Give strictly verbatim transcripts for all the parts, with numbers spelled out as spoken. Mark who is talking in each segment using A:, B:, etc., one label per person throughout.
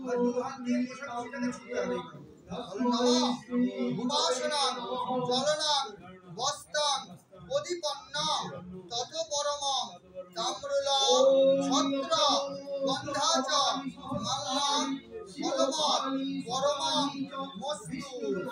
A: দু হাত দিয়ে পোশাক সেটাকে ছুঁতে হবে। নমঃ উপাসনাং জলনাং বস্তাং প্রদীপন্ন তত পরমং তাম্রলা ছত্র গন্ধাচ মাল্লাং ফলমৎ পরমং মস্তু।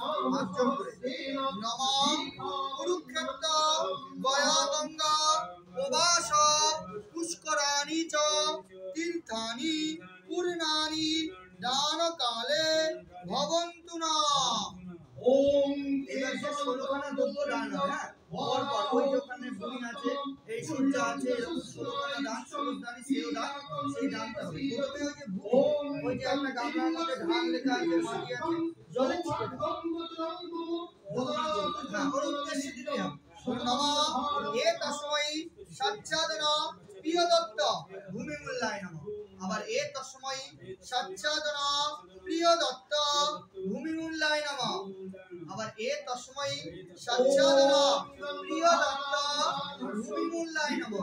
A: নমঃ কুরুক্ষেত্র গয়া গঙ্গা প্রবাস পুষ্করাণি চ তীর্থানি পূর্ণানি দান কালে ভবন্তু না। ওম এবার যে ষোলোখানা দ্রব্য দান হয়, হ্যাঁ, পর পর ওই যে ওখানে ভূমি আছে, এই সূর্য আছে, এরকম ষোলোখানা দান, ষোলো দানি সেও দান, সেই দানটা হবে। প্রথমে ওই যে ভূমি, ওই যে একটা গামলার মধ্যে ধান লেখা আছে, মাটি আছে, জলে ছিটে দাও। হ্যাঁ, ওর উদ্দেশ্যে দিতে হবে। নমঃ এ তস্मै সচ্ছাদন প্রিয় দত্ত ভূমি মূল্যায় নমঃ। আবার এ তস্मै সচ্ছাদন প্রিয় দত্ত ভূমি মূল্যায় নমঃ। আবার এ তস্मै সচ্ছাদন প্রিয় দত্ত ভূমি মূল্যায় নমঃ।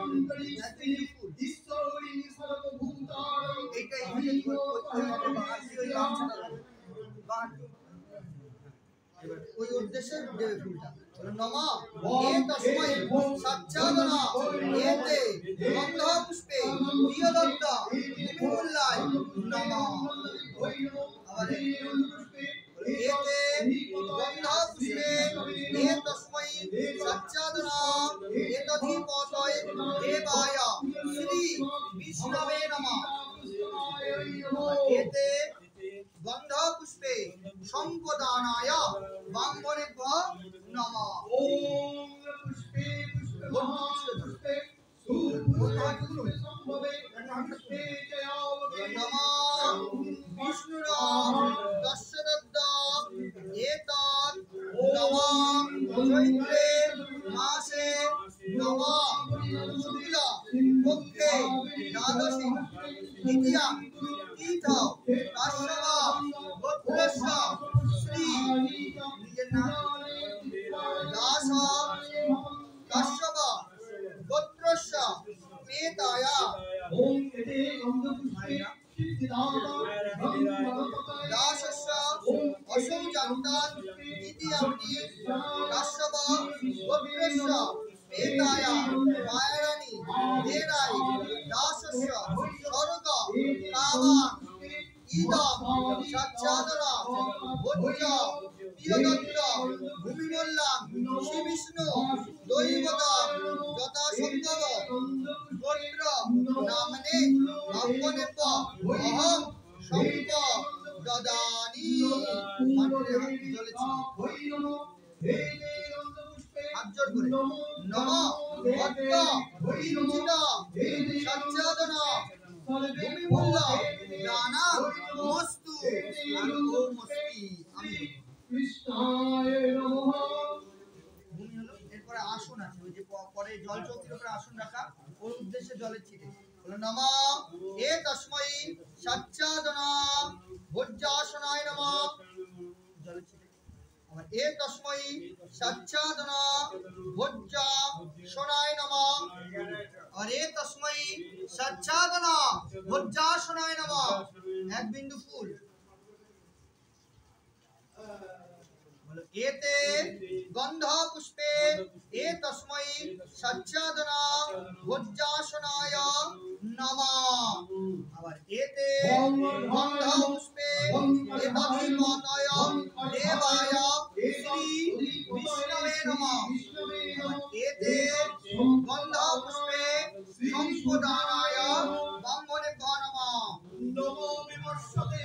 A: এটাই ওই উদ্দেশ্যে দেবে ফুলটা। নমঃ এ তস্मै সচ্ছাদন এতে গন্ধ পুষ্পে প্রিয় দত্ত ভূমি মূল্যায় নমঃ। আবার এতে গন্ধ পুষ্পে এ তস্मै সচ্ছাদন এতধিপতয়ে দেবায় শ্রী বিষ্ণবে নমঃ। এতে গন্ধ পুষ্পে সম্পদানায় ব্রাহ্মণেভ্যো নমঃ। ওম পুষ্পে পুষ্পে সুপুষ্পে সম্ভবে পুষ্পে জয়াবতে নমঃ। বিষ্ণুরা দশরথ এতৎ নমঃ চৈত্রে মাসে নমঃ শুক্লা পক্ষে দ্বাদশী দ্বিতীয়া তিথ কাশ্যপ গোত্রস্য শ্রী নিজের নাম দাস কাশ্যপ গোত্রস্য প্রেতায়া দাসস্য অসৌ জান্তাৎ দ্বিতীয়াম্নি কাশ্যপ গোত্রস্য প্রেতায়া মায়ারানী দেরাই দাসস্য স্বর্গ কামাং ইদম সচ্ছাদন ভোজ্য প্রিয়দত্ত ভূমি মূল্যাং শ্রী বিষ্ণু দৈবতম যথা সম্ভব গোত্র নামনে ব্রাহ্মণেভ্য অহং সম্প দদানি। নমঃ ভক্ত কিঞ্চিত সচ্ছাদন ভূমি মূল্য দানাং মস্তু আনুমস্তি। আমি কৃষ্ণায় নমঃ। ভূমি হলো, এরপরে আসন আছে, ওই যে পরে জল চৌকির উপরে আসন রাখা, ওর উদ্দেশ্যে জলের ছিটে হলো। নমঃ এ তস্मै সচ্ছাদন ভোজ্যাসনায় নমঃ। জলের ছিটে। আবার এ তস্मै সচ্ছাদন ভোজ্যাসনায় নমঃ। আর এ তস্मै সচ্ছাদন ভোজ্যাসনায় নমঃ। এক বিন্দু ফুল। এতে গন্ধ পুষ্পে এ তস্मै সচ্ছাদন ভোজ্যাসনায় নমঃ। আবার এতে গন্ধ পুষ্পে এতধিপতয়ে দেবায় শ্রী বিষ্ণবে নমঃ। এতে গন্ধ পুষ্পে সম্পদানায় ব্রাহ্মণেভ্যো নমঃ। নমো বিমর্ষতে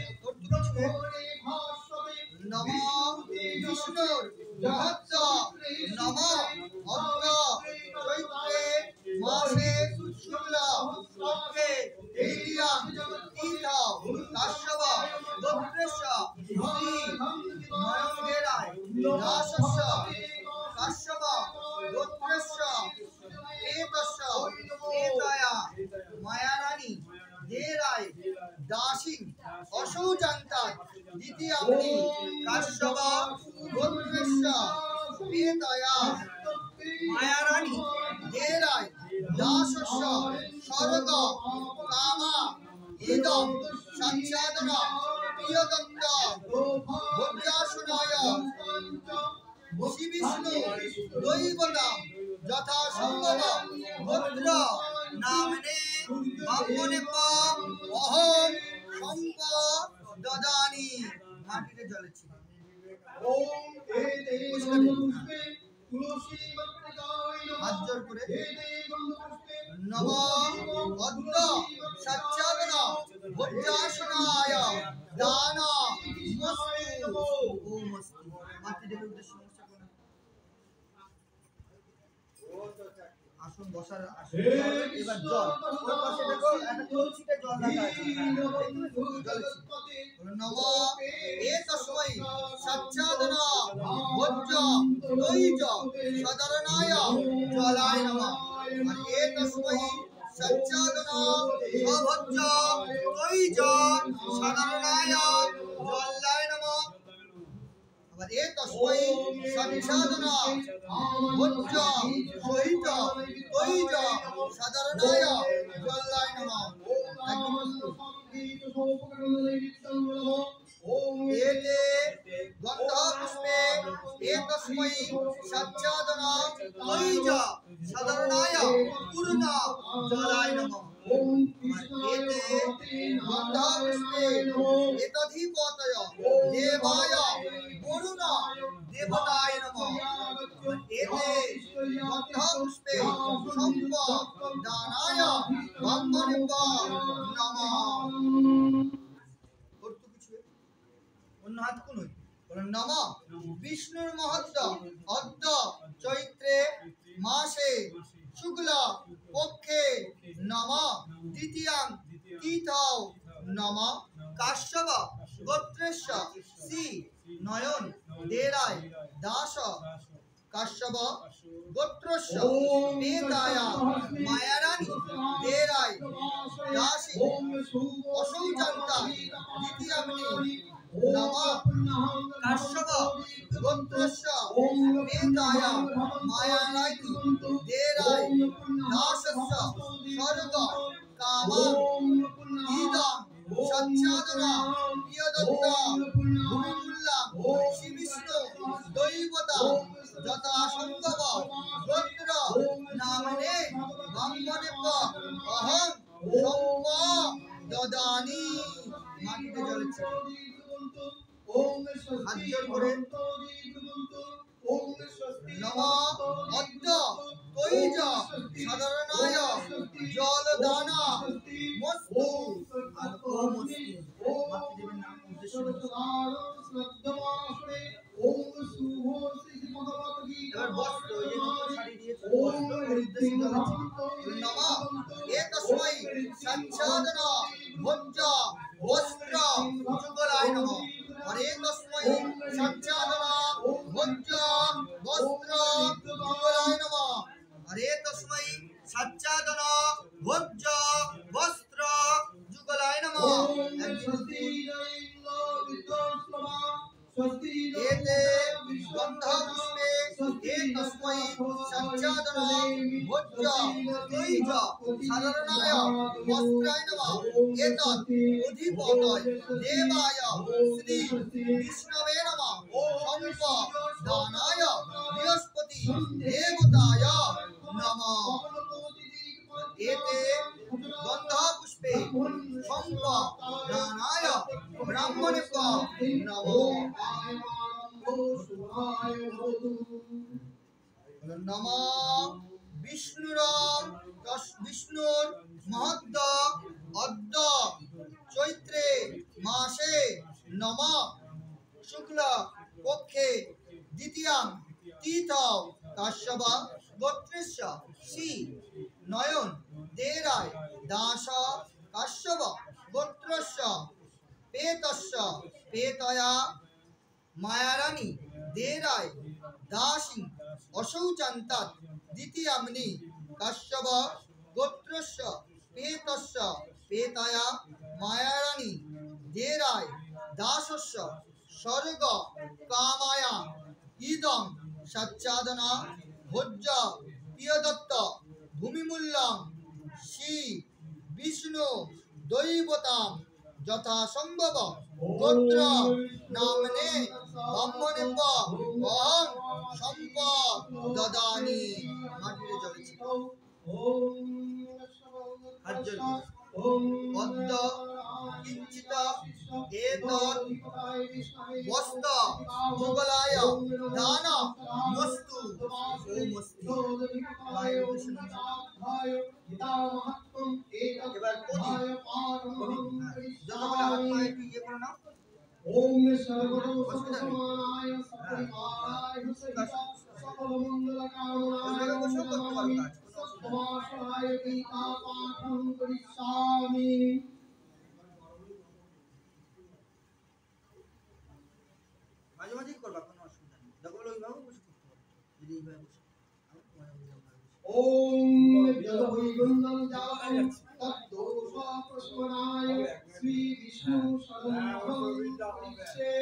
A: নমঃ বিষ্ণুর মহত্ব নমঃ অগ্র চৈত্রে মাসে শুক্লা পক্ষে দ্বিতীয়া তিথ কাশ্যপ গোত্রস্য শ্রী নয়নগেরায় দাসস্য কাশ্যপ গোত্রস্য প্রেতস্য প্রেতায়া মায়ারানী দেরায় দাসী অসৌ জান্তাৎ দ্বিতীয়াম্নি কাশ্যপ গোত্রস্য প্রেতায়া মায়ারানী দেরায় দাসস্য স্বর্গ কামা ইদম সাচ্ছাদনা প্রিয়দত্ত ভোজ্যাসনায় শ্রী বিষ্ণু দৈবতাম যথা সম্ভব ভদ্র নামনে ব্রাহ্মণে অহং সম্প দদানি। মাটিতে জলে ছিল হাত জোর করে নম অদ্য সচ্চাদন ভোজ্যাসনায় দান মস্তু ওম মস্তু। মাটিতে উদ্দেশ্য আসুন বসার আসুন। এবার জল ওই পাশে দেখো একটা তুলসীতে জল রাখা আছে নম এ তস্मै সচ্চাদন ভোজ্য তৈজ সাধারণায় জলায় নমঃ। আর এ তস্मै সচ্চাদন সভোজ্য তৈজ সাধারণায় জলায় নমঃ। আবার এ তস্मै সচ্চাদন ভোজ্য সহিত তৈজ সাধারণায় জলায় নমঃ। এতে গন্ধ পুষ্পে এতস্मै সচ্চাদন তৈজ সাধারণায় পূর্ণ জলায় নমঃ। এতে গন্ধ পুষ্পে এতধিপতয় দেবায় বরুণ দেবতায় নমঃ। এতে গন্ধ পুষ্পে সম্প দানায় ব্রাহ্মণে নমঃ। অন্য হাত কোন নম বিষ্ণুর মহত্ব অদ্য চৈত্রে মাসে শুক্ল পক্ষে নম দ্বিতীয়াং তিথৌ নম কাশ্যপ গোত্রেশ্য শ্রী নয়ন দেরায় দাস কাশ্যপ গোত্রস্য পেতায়া মায়ারানী দেরায় দাসী অসৌচান্তা দ্বিতীয়াম্নি নম কাশ্যপ গোত্রস্য পেতায়া মায়ারানী দেরায় দাসস্য স্বর্গ কামাং ইদং সচ্চাদনা প্রিয়দত্ত ভূমিমূল্যাং শ্রী বিষ্ণু দৈবতা যথা সম্ভব গোত্র নামনে ব্রাহ্মণে অহং সম্প দদানি। মাটিতে জলে হাত জোর করে নম অদ্য তৈজ সাধারণায় জলদানা মস্তু আর ওম মস্তু। মাটি দেবেন নাম উদ্দেশ্য এবার বস্ত্র এই নতুন শাড়ি দিয়েছে বস্ত্র এর উদ্দেশ্য নম এ তস্मै সচ্চাদন ভোজ্য বস্ত্র যুগলায় নমঃ। আর এ তস্मै সচ্চাদন ভোজ্য বস্ত্র যুগলায় নমঃ। আর এ তস্मै সচ্চাদন ভোজ্য বস্ত্র যুগলায় নমঃ। এতে গন্ধ পুষ্পে এতস্मै সচ্চাদন ভোজ্য তৈজ সাধারণায় বস্ত্রায় নমঃ। এতৎ অধিপতয় দেবায় শ্রী বিষ্ণবে নমঃ। সম্প দানায় বৃহস্পতি দেবতায় নমঃ। এতে গন্ধ পুষ্পে সম্প দানায় ব্রাহ্মণে নমঃ। নম বিষ্ণুর বিষ্ণুর মহত্ব অদ্য চৈত্রে মাসে নম শুক্ল পক্ষে দ্বিতীয়াং তিথৌ কাশ্যপ গোত্রেশ্য শ্রী নয়ন দেরায় দাস কাশ্যপ গোত্রস্য পেতস্য পেতয়া মায়ারানী দেরায় দাসী অশৌচান্তাৎ দ্বিতীয়াম্নি কাশ্যপ গোত্রস্য পেতস্য পেতয়া মায়ারানী দেরায় দাসস্য স্বর্গ কামায়া ইদং সচ্চাদনা ভোজ্য প্রিয়দত্ত ভূমিমূল্যাং শ্রী বিষ্ণু দৈবতাং যথা সম্ভব গোত্র নামনে ব্রাহ্মণে অহং সম্পদদানি। মাটিতে জ্বলেছে অদ্য কিঞ্চিত এতৎ বস্ত মুগলায় দান মস্তু ওমস্তি। এবার ওম সর্বসম্মানায় সর্বকায় সকলমঙ্গলকামনায় সমাসায় গীতা পাঠং করিষ্যামি। মাঝে মাঝে করবা, কোনো অসুবিধা নেই। যখন ওইভাবে বসে করতে হবে, যদি এইভাবে বসে ওম জলবৈগুণ্যং জাতং তদ্দোষ প্রশমনায় শ্রী বিষ্ণু শরণং করিষ্যে।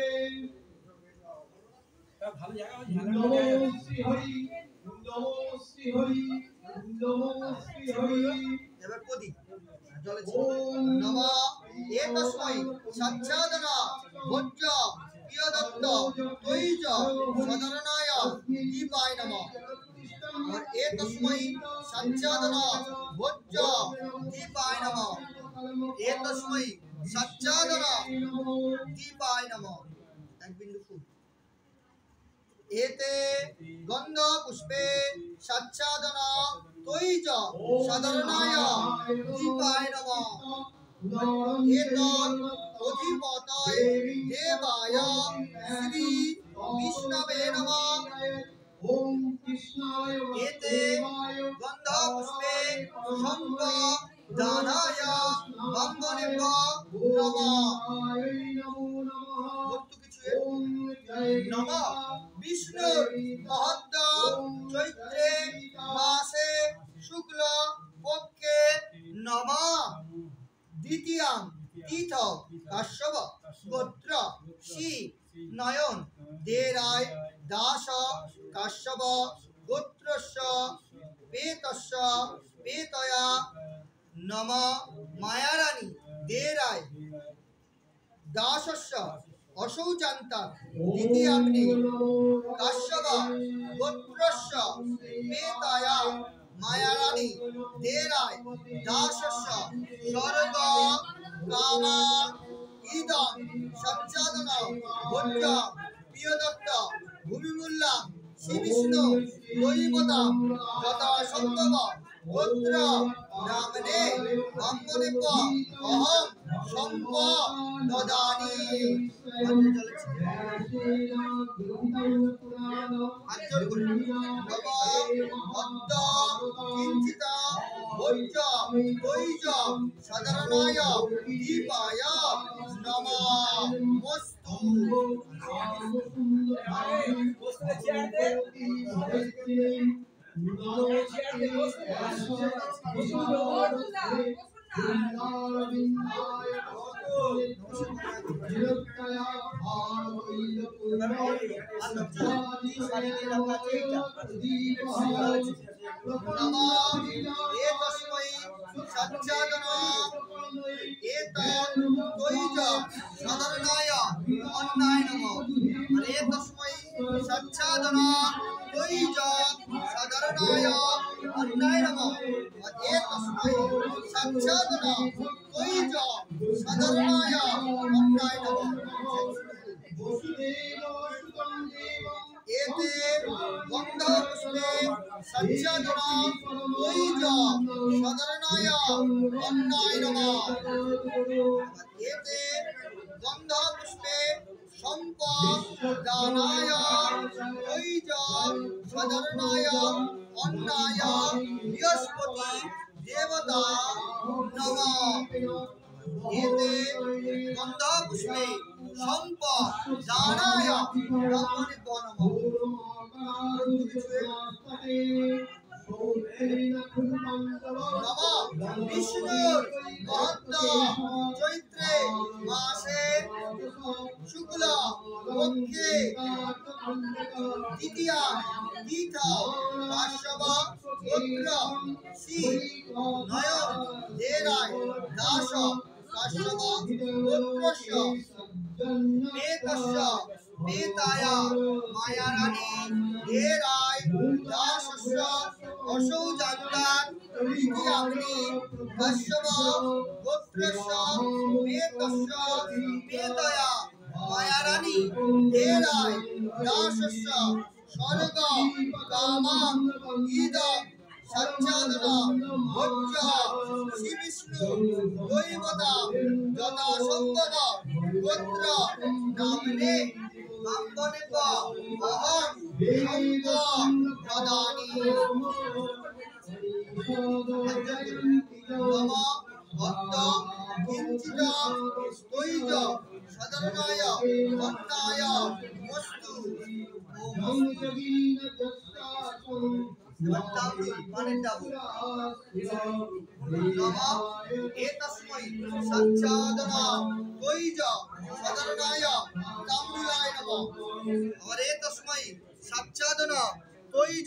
A: ভালো জায়গা আছে, নমো শ্রী হরি, নমো শ্রী হরি, নমো শ্রী হরি। এবার প্রদীপ জলে ওম নমঃ একস্मै সচ্ছাদন ভোজ্য প্রিয়দত্ত তৈজ সদরনায় দীপায় নমঃ। और एक तस्मै सच्चादन भोज्य दीपाय नमः। एक तस्मै सच्चादन दीपाय नमः। एक बिंदु फूल एते गंध पुष्पे सच्चादन तैज सदरनाय दीपाय नमः। एतत् अधिपतये देवाय श्री विष्णवे नमः। ओम कृष्णाय एते गंध पुष्पे संपदानाय ब्राह्मणे नमः। नमः विष्णु महत्त चैत्रे मासे शुक्ल पक्षे नमः। द्वितीयां तीर्थ काश्यप गोत्र श्री नयन देराय दास काश्यप गोत्रस्य पेतस्य पेतया नमः। मायारानी देराय दासस्य अशौचान्ता द्वितीयाग्नि काश्यप गोत्रस्य पेतया मायारानी देराय दासस्य स्वर्ग कामा इदं सच्चादन भोज्य प्रियदत्त भूमिमूल्ला श्री विष्णु दैवता तथा संभव गोत्र नामने ब्राह्मणे अहं सम्पददानि। किंचित भोज्य तैज सदरनाय दीपाय नमोस्तु। सच्चादन एतत् तैज सदरनाय अन्नाय नमः। एतस्मै सच्चादन तैज सदरनाय अन्नाय नमः। एतस्मै सच्चादन तैज सदरनाय अन्नाय नमः। एते गंध पुष्पे सच्चादन तैज सदरनाय अन्नाय नमः। एते गंध पुष्पे संपदानाय तैज सदरनाय अन्नाय बृहस्पति देवता नमः। एते गंध पुष्पे संपदानाय ब्राह्मणे नमः। नमः विष्णु महत्त चैत्रे मासे शुक्ल पक्षे द्वितीया तीर्थ काश्यप गोत्र श्री नयन देराय दास কাশ্যপ গোত্রস্য এতস্য বেতায়া মায়ারানী ধীরায় দাসস্য অসৌ জান্তার ইতি অগ্নি কাশ্যপ গোত্রস্য এতস্য বেতায়া মায়ারানী ধীরায় দাসস্য স্বর্গ কামাং ইদ সচ্চাদন ভোজ্য শ্রী বিষ্ণু দৈবতা যথা সম্ভব গোত্র নামনে নামবনেব অহং শঙ্ক প্রদানি মম ভক্ত কিঞ্চিত স্তৈজ সাধারণায় ভক্তায় বস্তু एतस्मै सच्चादना त्वयिज सदरणाय ताम्बूलाय नमः और एतस्मै सच्चादना त्वयिज